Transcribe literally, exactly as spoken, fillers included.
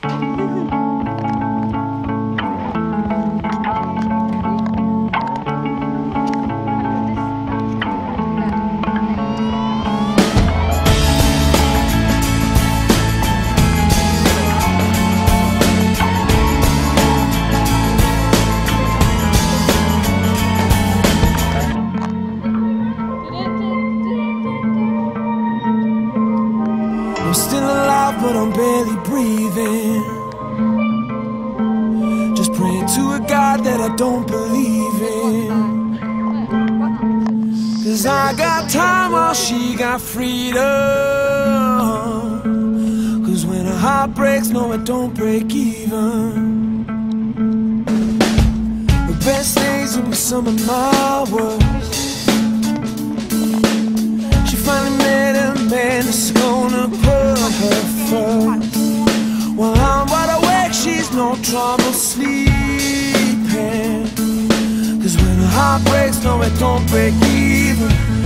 I'm still alive, but I'm barely breathing. Just praying to a God that I don't believe in. Cause I got time while she got freedom. Cause when a heart breaks, no it don't break even. The best days will be some of my worst. She finally met a man that's gonna put her first. While I'm wide awake, she's no trouble sleeping. Cause when her heart breaks, no it don't break even.